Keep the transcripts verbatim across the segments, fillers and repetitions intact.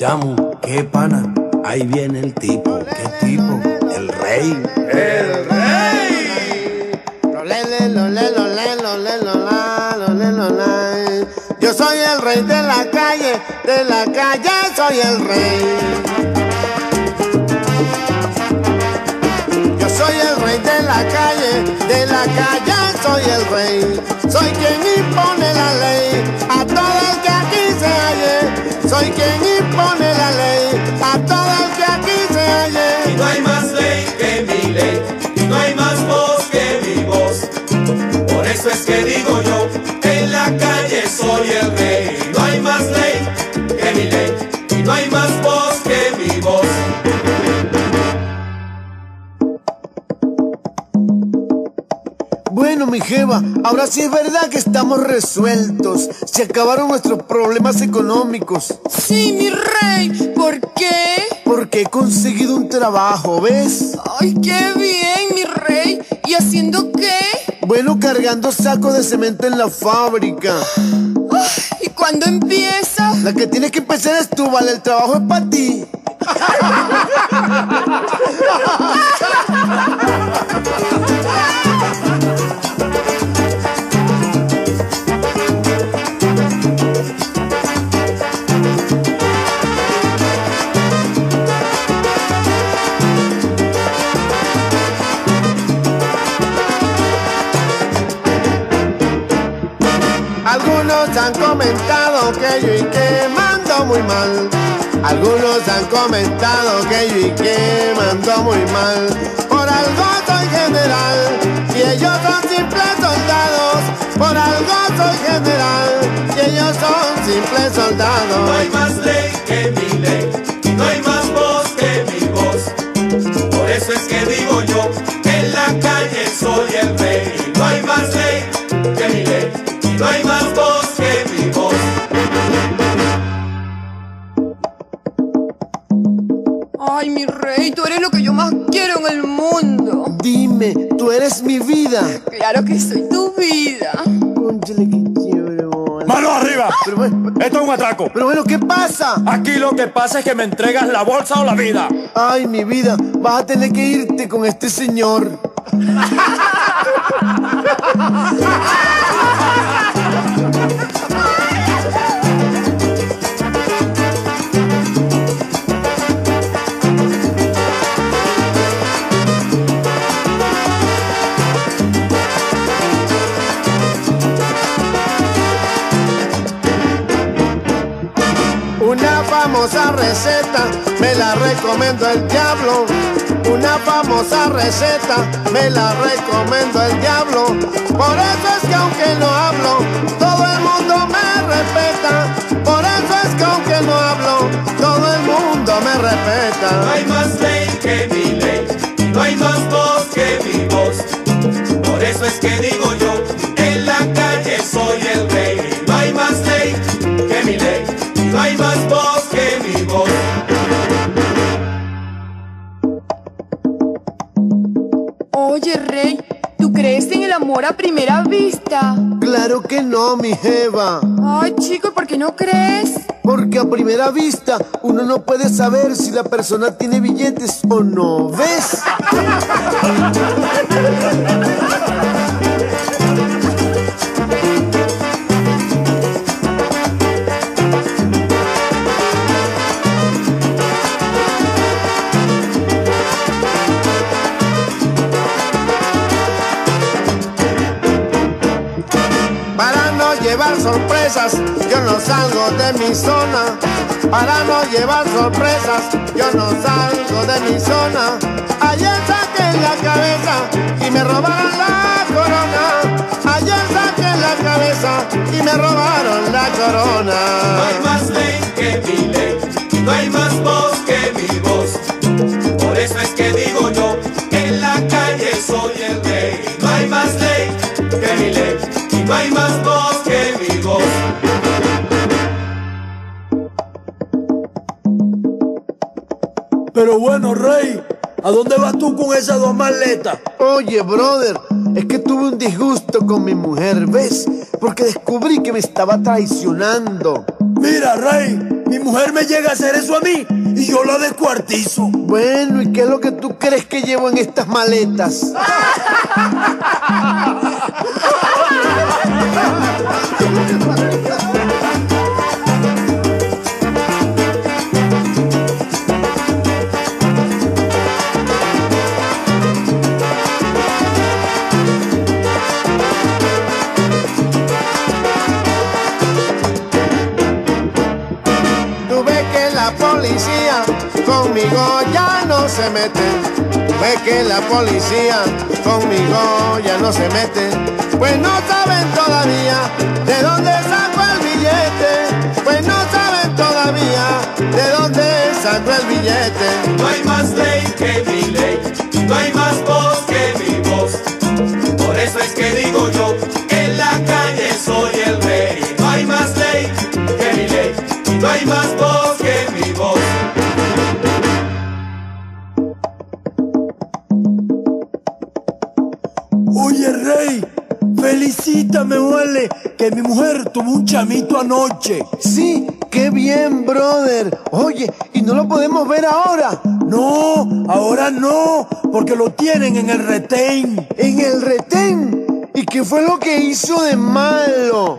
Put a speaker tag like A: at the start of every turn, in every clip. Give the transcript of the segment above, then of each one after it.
A: Chamu, qué pana, ahí viene el tipo. ¿Qué tipo? El rey.
B: ¡El rey!
C: Yo soy el rey de la calle, de la calle soy el rey. Yo soy el rey de la calle, de la calle soy el rey. Soy quien impone la ley a todo el que aquí se halle. Soy quien impone la ley a todo el que aquí se halle.
B: Y no hay más ley que mi ley, y no hay más voz que mi voz. Por eso es que digo yo, en la calle soy el rey. Y no hay más ley que mi ley, y no hay más voz que mi voz.
C: Bueno, mi jeva, ahora sí es verdad que estamos resueltos. Se acabaron nuestros problemas económicos.
D: Sí, mi rey. ¿Por qué?
C: Porque he conseguido un trabajo, ¿ves?
D: Ay, qué bien, mi rey. ¿Y haciendo qué?
C: Bueno, cargando sacos de cemento en la fábrica.
D: Ay, ¿y cuándo empieza?
C: La que tienes que empezar es tú, vale, el trabajo es para ti. Algunos han comentado que yo y que mando muy mal. Algunos han comentado que yo y que mando muy mal. Por algo soy general y ellos son simples soldados. Por algo soy general y ellos son simples soldados.
B: No hay más ley que mi ley, y no hay más voz que mi voz. Por eso es que digo yo, en la calle soy el rey. Y no hay más ley que mi ley, y no hay más voz que mi voz.
D: Ay, mi rey, tú eres lo que yo más quiero en el mundo.
C: Dime, tú eres mi vida.
D: Claro que soy tu vida.
C: Cónchale, qué chévere, bola.
E: ¡Mano arriba!
C: Pero bueno,
E: Esto es un atraco.
C: pero bueno, ¿qué pasa?
E: Aquí lo que pasa es que me entregas la bolsa o la vida.
C: Ay, mi vida, vas a tener que irte con este señor. Una famosa receta, me la recomiendo el diablo. Una famosa receta, me la recomiendo el diablo. Por eso es que aunque no hablo, todo el mundo me respeta. Por eso es que aunque no hablo, todo el mundo me respeta.
B: No hay más ley que mi ley, y no hay más voz que mi voz. Por eso es que digo yo, en la calle soy el rey. No hay más ley que mi ley, y no hay más voz que mi voz.
D: Oye, rey, ¿tú crees en el amor a primera vista?
C: Claro que no, mi jeva.
D: Ay, chico, ¿por qué no crees?
C: Porque a primera vista uno no puede saber si la persona tiene billetes o no, ¿ves? Para no llevar sorpresas, yo no salgo de mi zona. Para no llevar sorpresas, yo no salgo de mi zona. Ayer saqué la cabeza y me robaron la corona. Ayer saqué la cabeza y me robaron la corona.
B: No hay más ley que mi ley, y no hay más voz que mi voz. Por eso es que digo yo, en la calle soy el rey. No hay más ley que mi ley, y no hay más voz que mi voz.
E: Pero bueno, rey, ¿a dónde vas tú con esas dos maletas?
C: Oye, brother, es que tuve un disgusto con mi mujer, ¿ves? Porque descubrí que me estaba traicionando.
E: Mira, rey, Mi mujer me llega a hacer eso a mí y yo la descuartizo.
C: Bueno, ¿y qué es lo que tú crees que llevo en estas maletas? Policía conmigo ya no se mete. Ve que la policía conmigo ya no se mete. Pues no saben todavía de dónde saco el billete. Pues no saben todavía de dónde saco el billete.
B: No hay más ley que mi ley, no hay más voz que mi voz. Por eso es que digo yo que en la calle soy el rey. No hay más ley que mi ley, no hay más voz que mi voz.
E: Oye, Rey, felicítame, vale, que mi mujer tuvo un chamito anoche.
C: Sí, qué bien, brother. Oye, ¿y no lo podemos ver ahora?
E: No, ahora no, porque lo tienen en el retén.
C: ¿En el retén? ¿Y qué fue lo que hizo de malo?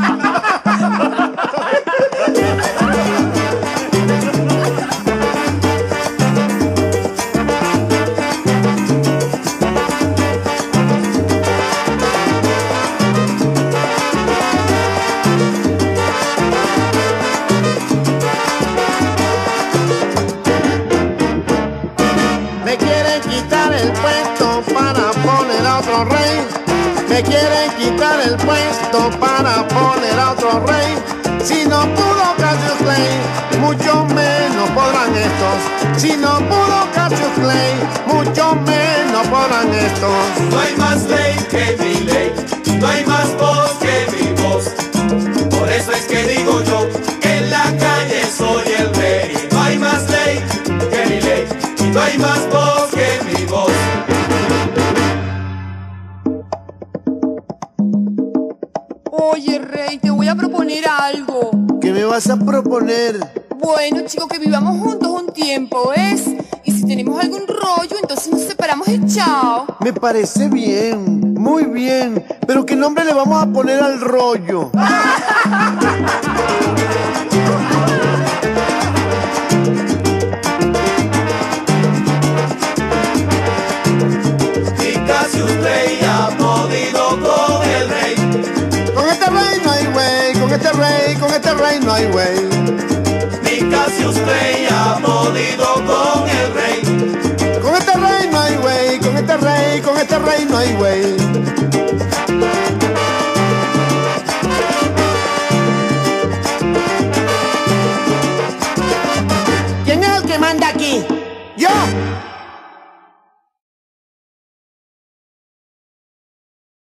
C: Me quieren quitar el puesto para poner a otro rey. Me quieren quitar el puesto para poner a otro rey. Si no pudo Cassius Clay, mucho menos podrán estos. Si no pudo Cassius Clay, mucho menos podrán estos.
B: No hay más ley que mi ley, no hay más voz que mi voz. Por eso es que digo yo que en la calle soy el rey. No hay más ley que mi ley, no hay más voz que mi voz.
D: Oye, Rey, te voy a proponer algo.
C: ¿Qué me vas a proponer?
D: Bueno, chico, que vivamos juntos un tiempo, ¿ves? Y si tenemos algún rollo, entonces nos separamos y chao.
C: Me parece bien, muy bien. Pero ¿qué nombre le vamos a poner al rollo?
B: Y Cassius Clay ha podido con el rey.
C: Con este rey no hay güey, con este rey, con este rey no hay güey.
B: Ni Cassius Clay ha podido con el rey.
C: Con este rey no hay güey, con este rey, con este rey no hay güey. ¿Quién es el que manda aquí? ¡Yo!